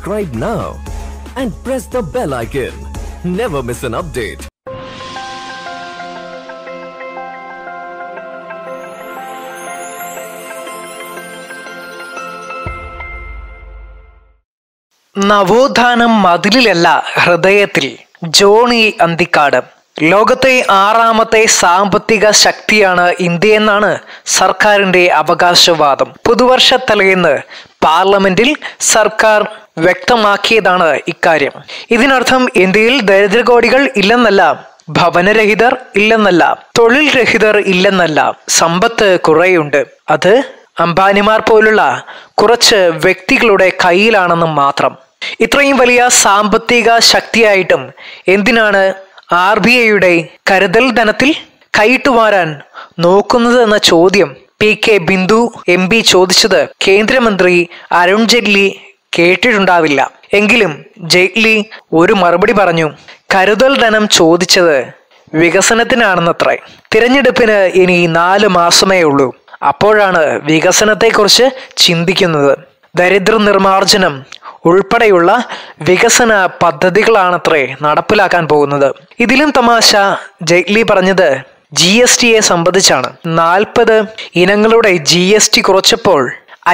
Subscribe now and press the bell icon. Never miss an update. നവോത്ഥാനം മതിലിലല്ല ഹൃദയത്തിൽ. ജോണി അന്തിക്കാട്. ലോകത്തെ 6ാമത്തെ സാമ്പത്തിക ശക്തിയാണ് ഇന്ത്യയെന്നാണ് സർക്കാരിന്റെ അവകാശവാദം. പുതുവർഷ തലേന്ന് പാർലമെന്റിൽ സർക്കാർ വ്യക്തമാക്കിയതാണ് ഇക്കാര്യം. ഇതിനർത്ഥം ഇന്ത്യയിൽ ദരിദ്രകോടികൾ ഇല്ലെന്നല്ല, ഭവനരഹിതർ ഇല്ലെന്നല്ല, തൊഴിൽ രഹിതർ ഇല്ലെന്നല്ല, സമ്പത്ത് കുറെയുണ്ട്. അത് അംബാനിമാർ പോലുള്ള കുറച്ച് വ്യക്തികളുടെ കയ്യിലാണെന്ന് മാത്രം. ഇത്രയും വലിയ സാമ്പത്തിക ശക്തിയായിട്ടും എന്തിനാണ് RBIയുടെ കരുതൽ ധനത്തിൽ കൈയിട്ടുവാരാൻ നോക്കുന്നത് എന്ന ചോദ്യം PK ബിന്ദു MP ചോദിച്ചത് കേന്ദ്രമന്ത്രി അരുൺ ജെയ്റ്റ്ലി കേട്ടിട്ടുണ്ടാവില്ല. എങ്കിലും ജെയ്റ്റ്ലി ഒരു മറുപടി പറഞ്ഞു. കരുതൽ ധനം ചോദിച്ചത് വികസനത്തിനാണെന്നത്രേ. തിരഞ്ഞെടുപ്പിന് ഇനി 4 മാസമേ ഉള്ളൂ. അപ്പോഴാണ് വികസനത്തെക്കുറിച്ച് ചിന്തിക്കുന്നത്. ദരിദ്ര നിർമ്മാർജ്ജനം ഉൾപ്പെടെയുള്ള വികസന പദ്ധതികളാണത്രേ നടപ്പിലാക്കാൻ പോകുന്നത്. ഇതിലും തമാശ ജെയ്റ്റ്ലി പറഞ്ഞത് GSTയെ സംബന്ധിച്ചാണ്. 40 ഇനങ്ങളുടെ GST കുറച്ചപ്പോൾ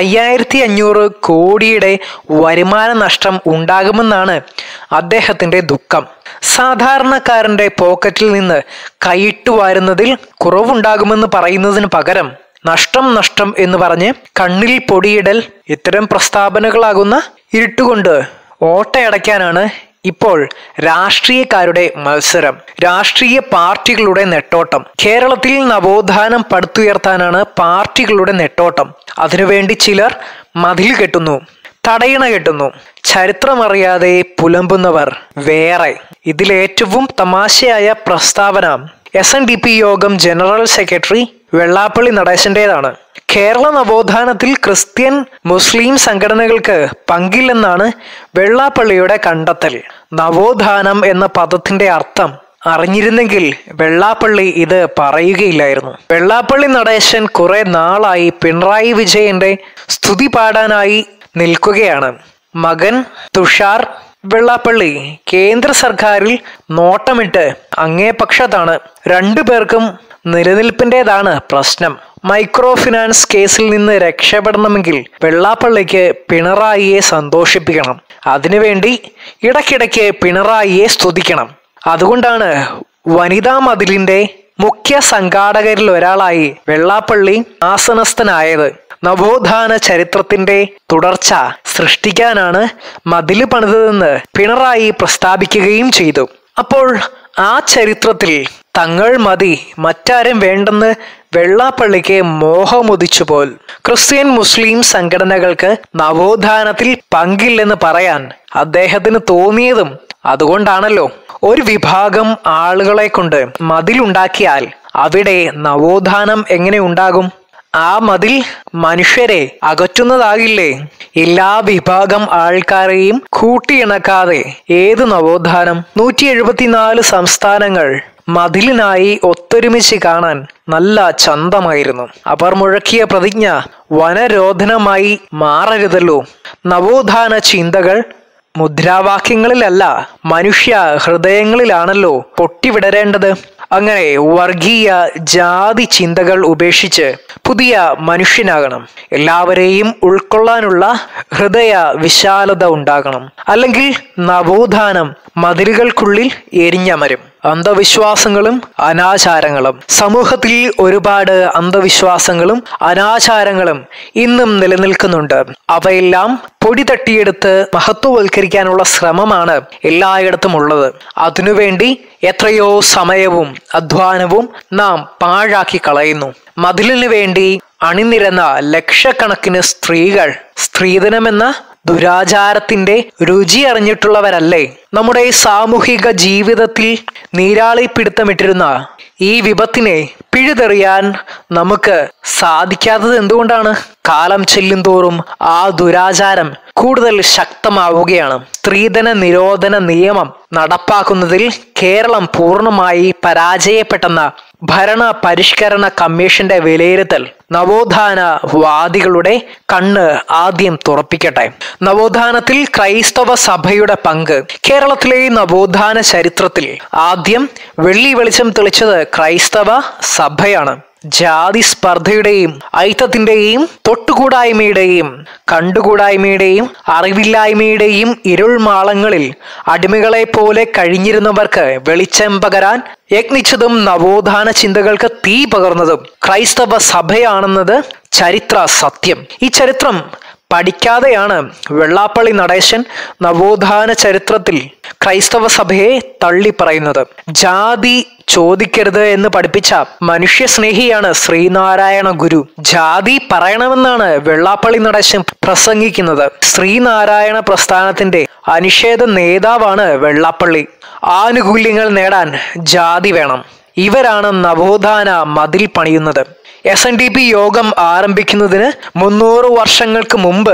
5500 കോടിയുടെ വരുമാന നഷ്ടം ഉണ്ടാകുമെന്നാണ് അദ്ദേഹത്തിന്റെ ദുഃഖം. സാധാരണക്കാരന്റെ പോക്കറ്റിൽ നിന്ന് കൈയിട്ട് വാരുന്നതിൽ കുറവുണ്ടാകുമെന്ന് പറയുന്നതിന് പകരം നഷ്ടം എന്ന് പറഞ്ഞ് കണ്ണിൽ പൊടിയിടൽ, ഇത്തരം പ്രസ്താവനകളാകുന്ന ഇരുട്ടുകൊണ്ട് ഓട്ടയടയ്ക്കാനാണ് ഇപ്പോൾ രാഷ്ട്രീയക്കാരുടെ മത്സരം, രാഷ്ട്രീയ പാർട്ടികളുടെ നെട്ടോട്ടം. കേരളത്തിൽ നവോത്ഥാനം പടുത്തുയർത്താനാണ് പാർട്ടികളുടെ നെട്ടോട്ടം. അതിനുവേണ്ടി ചിലർ മതിൽ കെട്ടുന്നു, തടയണ കെട്ടുന്നു. ചരിത്രമറിയാതെ പുലമ്പുന്നവർ വേറെ. ഇതിലേറ്റവും തമാശയായ പ്രസ്താവന SNDP യോഗം ജനറൽ സെക്രട്ടറി വെള്ളാപ്പള്ളി നടേശന്റേതാണ്. കേരള നവോത്ഥാനത്തിൽ ക്രിസ്ത്യൻ മുസ്ലിം സംഘടനകൾക്ക് പങ്കില്ലെന്നാണ് വെള്ളാപ്പള്ളിയുടെ കണ്ടെത്തൽ. നവോത്ഥാനം എന്ന പദത്തിന്റെ അർത്ഥം അറിഞ്ഞിരുന്നെങ്കിൽ വെള്ളാപ്പള്ളി ഇത് പറയുകയില്ലായിരുന്നു. വെള്ളാപ്പള്ളി നടേശൻ കുറെ നാളായി പിണറായി വിജയന്റെ സ്തുതി പാടാനായി നിൽക്കുകയാണ്. മകൻ തുഷാർ വെള്ളാപ്പള്ളി കേന്ദ്ര സർക്കാരിൽ നോട്ടമിട്ട് അങ്ങേപക്ഷത്താണ്. 2 പേർക്കും നിലനിൽപ്പിൻ്റെതാണ് പ്രശ്നം. മൈക്രോ ഫിനാൻസ് കേസിൽ നിന്ന് രക്ഷപ്പെടണമെങ്കിൽ വെള്ളാപ്പള്ളിക്ക് പിണറായിയെ സന്തോഷിപ്പിക്കണം. അതിനുവേണ്ടി ഇടയ്ക്കിടയ്ക്ക് പിണറായിയെ സ്തുതിക്കണം. അതുകൊണ്ടാണ് വനിതാ മതിലിന്റെ മുഖ്യ സംഘാടകരിൽ ഒരാളായി വെള്ളാപ്പള്ളി ആസനസ്ഥനായത്. നവോത്ഥാന ചരിത്രത്തിന്റെ തുടർച്ച സൃഷ്ടിക്കാനാണ് മതില് പണിതതെന്ന് പിണറായി പ്രസ്താവിക്കുകയും ചെയ്തു. അപ്പോൾ ആ ചരിത്രത്തിൽ തങ്ങൾ മതി, മറ്റാരും വേണ്ടെന്ന് വെള്ളാപ്പള്ളിക്ക് മോഹമുദിച്ചുപോൽ. ക്രിസ്ത്യൻ മുസ്ലിം സംഘടനകൾക്ക് നവോത്ഥാനത്തിൽ പങ്കില്ലെന്ന് പറയാൻ അദ്ദേഹത്തിന് തോന്നിയതും അതുകൊണ്ടാണല്ലോ. ഒരു വിഭാഗം ആളുകളെ കൊണ്ട് മതിലുണ്ടാക്കിയാൽ അവിടെ നവോത്ഥാനം എങ്ങനെ ഉണ്ടാകും? ആ മതിൽ മനുഷ്യരെ അകറ്റുന്നതാകില്ലേ? എല്ലാ വിഭാഗം ആൾക്കാരെയും കൂട്ടിയിണക്കാതെ ഏത് നവോത്ഥാനം? 174 സംസ്ഥാനങ്ങൾ മതിലിനായി ഒത്തൊരുമിച്ച് കാണാൻ നല്ല ചന്തമായിരുന്നു. അവർ മുഴക്കിയ പ്രതിജ്ഞ വനരോധനമായി മാറരുതല്ലോ. നവോത്ഥാന ചിന്തകൾ മുദ്രാവാക്യങ്ങളിലല്ല, മനുഷ്യ ഹൃദയങ്ങളിലാണല്ലോ പൊട്ടിവിടരേണ്ടത്. അങ്ങനെ വർഗീയ ജാതി ചിന്തകൾ ഉപേക്ഷിച്ച് പുതിയ മനുഷ്യനാകണം. എല്ലാവരെയും ഉൾക്കൊള്ളാനുള്ള ഹൃദയ വിശാലത ഉണ്ടാകണം. അല്ലെങ്കിൽ നവോത്ഥാനം മതിലുകൾക്കുള്ളിൽ എരിഞ്ഞമരും. അന്ധവിശ്വാസങ്ങളും അനാചാരങ്ങളും. സമൂഹത്തിൽ ഒരുപാട് അന്ധവിശ്വാസങ്ങളും അനാചാരങ്ങളും ഇന്നും നിലനിൽക്കുന്നുണ്ട്. അവയെല്ലാം പൊടി തട്ടിയെടുത്ത് മഹത്വവൽക്കരിക്കാനുള്ള ശ്രമമാണ് എല്ലായിടത്തും ഉള്ളത്. അതിനുവേണ്ടി എത്രയോ സമയവും അധ്വാനവും നാം പാഴാക്കി കളയുന്നു. മതിലിനു വേണ്ടി അണിനിരന്ന ലക്ഷക്കണക്കിന് സ്ത്രീകൾ സ്ത്രീധനമെന്ന ദുരാചാരത്തിന്റെ രുചി അറിഞ്ഞിട്ടുള്ളവരല്ലേ? നമ്മുടെ സാമൂഹിക ജീവിതത്തിൽ നീരാളിപ്പിടുത്തമിട്ടിരുന്ന ഈ വിപത്തിനെ പിഴുതെറിയാൻ നമുക്ക് സാധിക്കാത്തത് എന്തുകൊണ്ടാണ്? കാലം ചെല്ലുന്തോറും ആ ദുരാചാരം കൂടുതൽ ശക്തമാവുകയാണ്. സ്ത്രീധന നിരോധന നിയമം നടപ്പാക്കുന്നതിൽ കേരളം പൂർണ്ണമായി പരാജയപ്പെട്ടെന്ന ഭരണ പരിഷ്കരണ കമ്മീഷന്റെ വിലയിരുത്തൽ നവോത്ഥാനവാദികളുടെ കണ്ണ് ആദ്യം തുറപ്പിക്കട്ടെ. നവോത്ഥാനത്തിൽ ക്രൈസ്തവ സഭയുടെ പങ്ക്. കേരളത്തിലെ നവോത്ഥാന ചരിത്രത്തിൽ ആദ്യം വെള്ളി വെളിച്ചം തെളിച്ചത് ക്രൈസ്തവ സഭയാണ്. ജാതി സ്പർദ്ധയുടെയും ഐത്തത്തിന്റെയും തൊട്ടുകൂടായ്മയുടെയും കണ്ടുകൂടായ്മയുടെയും അറിവില്ലായ്മയുടെയും ഇരുൾമാളങ്ങളിൽ അടിമകളെ പോലെ കഴിഞ്ഞിരുന്നവർക്ക് വെളിച്ചം പകരാൻ യത്നിച്ചതും നവോത്ഥാന ചിന്തകൾക്ക് തീ പകർന്നതും ക്രൈസ്തവ സഭയാണെന്നത് ചരിത്ര സത്യം. ഈ ചരിത്രം പഠിക്കാതെയാണ് വെള്ളാപ്പള്ളി നടേശൻ നവോത്ഥാന ചരിത്രത്തിൽ ക്രൈസ്തവ സഭയെ തള്ളിപ്പറയുന്നത്. ജാതി ചോദിക്കരുത് എന്ന് പഠിപ്പിച്ച മനുഷ്യസ്നേഹിയാണ് ശ്രീനാരായണ ഗുരു. ജാതി പറയണമെന്നാണ് വെള്ളാപ്പള്ളി നടേശൻ പ്രസംഗിക്കുന്നത്. ശ്രീനാരായണ പ്രസ്ഥാനത്തിന്റെ അനിഷേധ നേതാവാണ് വെള്ളാപ്പള്ളി. ആനുകൂല്യങ്ങൾ നേടാൻ ജാതി വേണം. ഇവരാണ് നവോത്ഥാന മതിൽ പണിയുന്നത്. SNDP യോഗം ആരംഭിക്കുന്നതിന് 300 വർഷങ്ങൾക്ക് മുമ്പ്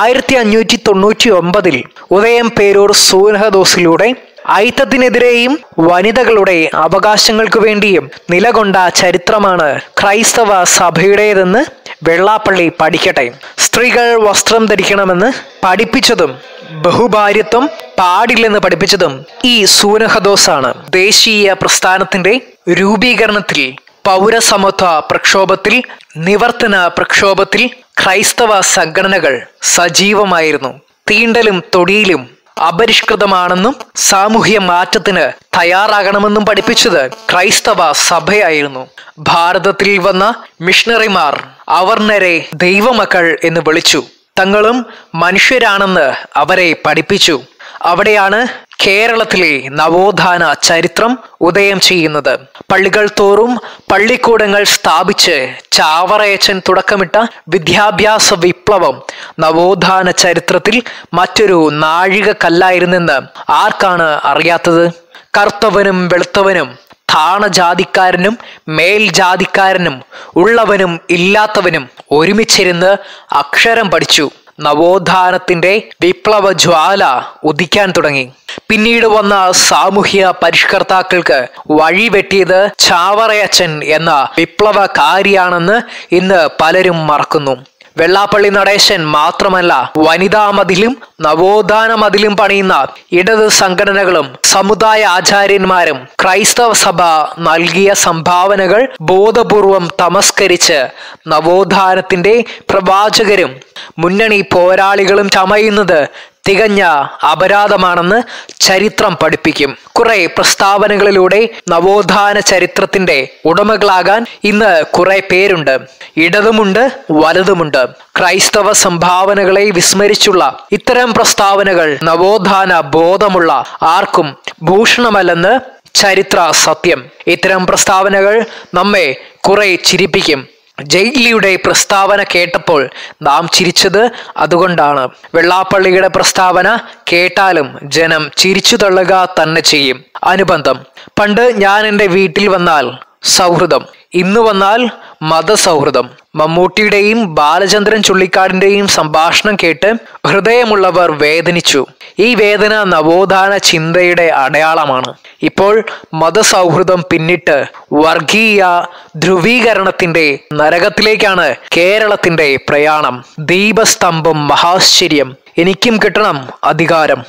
1599 ഉദയം പേരൂർ സൂനഹദോസിലൂടെ ഐത്തത്തിനെതിരെയും വനിതകളുടെ അവകാശങ്ങൾക്ക് വേണ്ടിയും നിലകൊണ്ട ചരിത്രമാണ് ക്രൈസ്തവ സഭയുടേതെന്ന് വെള്ളാപ്പള്ളി പഠിക്കട്ടെ. സ്ത്രീകൾ വസ്ത്രം ധരിക്കണമെന്ന് പഠിപ്പിച്ചതും ബഹുഭാര്യത്വം പാടില്ലെന്ന് പഠിപ്പിച്ചതും ഈ സൂനഹദോസാണ്. ദേശീയ പ്രസ്ഥാനത്തിന്റെ രൂപീകരണത്തിൽ, പൗരസമത്വ പ്രക്ഷോഭത്തിൽ, നിവർത്തന പ്രക്ഷോഭത്തിൽ ക്രൈസ്തവ സംഘടനകൾ സജീവമായിരുന്നു. തീണ്ടലും തൊടിയിലും അപരിഷ്കൃതമാണെന്നും സാമൂഹ്യ മാറ്റത്തിന് തയ്യാറാകണമെന്നും പഠിപ്പിച്ചത് ക്രൈസ്തവ സഭയായിരുന്നു. ഭാരതത്തിൽ വന്ന മിഷണറിമാർ അവർണരെ ദൈവമക്കൾ എന്ന് വിളിച്ചു. തങ്ങളും മനുഷ്യരാണെന്ന് അവരെ പഠിപ്പിച്ചു. അവിടെയാണ് കേരളത്തിലെ നവോത്ഥാന ചരിത്രം ഉദയം ചെയ്യുന്നത്. പള്ളികൾ തോറും പള്ളിക്കൂടങ്ങൾ സ്ഥാപിച്ച് ചാവറയച്ചൻ തുടക്കമിട്ട വിദ്യാഭ്യാസ വിപ്ലവം നവോത്ഥാന ചരിത്രത്തിൽ മറ്റൊരു നാഴികക്കല്ലായിരുന്നെന്ന് ആർക്കാണ് അറിയാത്തത്? കറുത്തവനും വെളുത്തവനും, താണജാതിക്കാരനും മേൽജാതിക്കാരനും, ഉള്ളവനും ഇല്ലാത്തവനും ഒരുമിച്ചിരുന്ന് അക്ഷരം പഠിച്ചു. നവോത്ഥാനത്തിന്റെ വിപ്ലവ ജ്വാല ഉദിക്കാൻ തുടങ്ങി. പിന്നീട് വന്ന സാമൂഹ്യ പരിഷ്കർത്താക്കൾക്ക് വഴിവെട്ടിയത് ചാവറയച്ചൻ എന്ന വിപ്ലവകാരിയാണെന്ന് ഇന്ന് പലരും മറക്കുന്നു. വെള്ളാപ്പള്ളി നടേശൻ മാത്രമല്ല, വനിതാ മതിലും നവോത്ഥാന മതിലും പണിയുന്ന ഇടത് സംഘടനകളും സമുദായ ആചാര്യന്മാരും ക്രൈസ്തവ സഭ നൽകിയ സംഭാവനകൾ ബോധപൂർവം തമസ്കരിച്ച് നവോത്ഥാനത്തിന്റെ പ്രവാചകരും മുന്നണി പോരാളികളും ചമയുന്നത് തികഞ്ഞ അപരാധമാണെന്ന് ചരിത്രം പഠിപ്പിക്കും. കുറെ പ്രസ്താവനകളിലൂടെ നവോത്ഥാന ചരിത്രത്തിന്റെ ഉടമകളാകാൻ ഇന്ന് കുറെ പേരുണ്ട്. ഇടതുമുണ്ട്, വലതുമുണ്ട്. ക്രൈസ്തവ സംഭാവനകളെ വിസ്മരിച്ചുള്ള ഇത്തരം പ്രസ്താവനകൾ നവോത്ഥാന ബോധമുള്ള ആർക്കും ഭൂഷണമല്ലെന്ന് ചരിത്ര സത്യം. ഇത്തരം പ്രസ്താവനകൾ നമ്മെ കുറെ ചിരിപ്പിക്കും. ജെയ്റ്റ്ലിയുടെ പ്രസ്താവന കേട്ടപ്പോൾ നാം ചിരിച്ചത് അതുകൊണ്ടാണ്. വെള്ളാപ്പള്ളിയുടെ പ്രസ്താവന കേട്ടാലും ജനം ചിരിച്ചു തള്ളുക തന്നെ ചെയ്യും. അനുബന്ധം. പണ്ട് ഞാൻ എൻ്റെ വീട്ടിൽ വന്നാൽ സൗഹൃദം, ഇന്ന് വന്നാൽ മതസൗഹൃദം. മമ്മൂട്ടിയുടെയും ബാലചന്ദ്രൻ ചുള്ളിക്കാടിന്റെയും സംഭാഷണം കേട്ട് ഹൃദയമുള്ളവർ വേദനിച്ചു. ഈ വേദന നവോത്ഥാന ചിന്തയുടെ അടയാളമാണ്. ഇപ്പോൾ മതസൗഹൃദം പിന്നിട്ട് വർഗീയ ധ്രുവീകരണത്തിന്റെ നരകത്തിലേക്കാണ് കേരളത്തിന്റെ പ്രയാണം. ദീപസ്തംഭം മഹാശ്ചര്യം. എനിക്കും കിട്ടണം അധികാരം.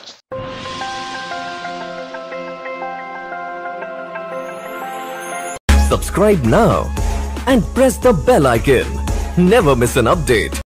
Subscribe now and press the bell icon. Never miss an update.